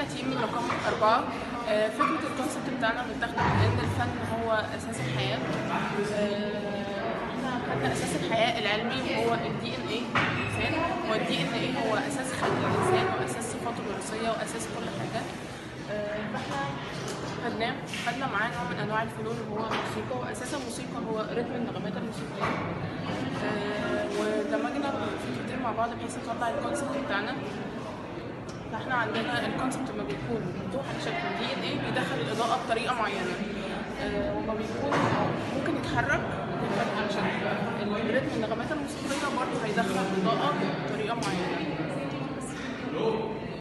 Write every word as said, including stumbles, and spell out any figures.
احنا تيم رقم أربعة. فكرة الكونسيبت بتاعنا متاخدة من إن الفن هو أساس الحياة. احنا خدنا أساس الحياة العلمي هو الدي إن إيه للإنسان، والدي إن إيه هو أساس خلق الإنسان وأساس صفاته الوراثية وأساس كل حاجة. فاحنا خدناه خدنا معاه نوع من أنواع الفنون وهو الموسيقى، وأساس الموسيقى هو رتم النغمات الموسيقية. ودمجنا الفكرتين مع بعض بحيث نطلع الكونسيبت بتاعنا. فاحنا عندنا الكونسبت لما بيكون مفتوح على شكل دي ان ايه بيدخل الاضاءه بطريقه معينه، أه وما بيكون ممكن يتحرك بيتحرك على شكل الريتم النغمات الموسيقيه برضه هيدخل الاضاءه بطريقه معينه.